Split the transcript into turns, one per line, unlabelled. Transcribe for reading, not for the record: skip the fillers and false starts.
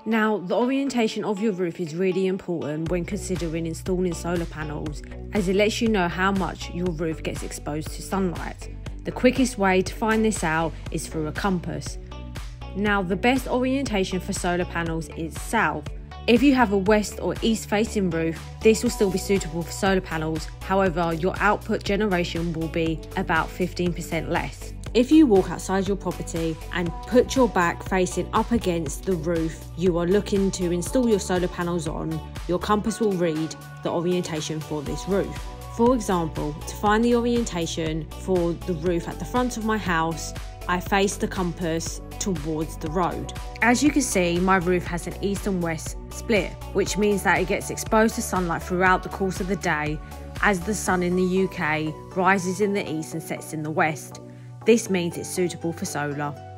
Now, the orientation of your roof is really important when considering installing solar panels, as it lets you know how much your roof gets exposed to sunlight. The quickest way to find this out is through a compass. Now, the best orientation for solar panels is south. If you have a west or east facing roof, this will still be suitable for solar panels, however, your output generation will be about 15% less. If you walk outside your property and put your back facing up against the roof you are looking to install your solar panels on, your compass will read the orientation for this roof. For example, to find the orientation for the roof at the front of my house, I face the compass towards the road. As you can see, my roof has an east and west split, which means that it gets exposed to sunlight throughout the course of the day as the sun in the UK rises in the east and sets in the west. This means it's suitable for solar.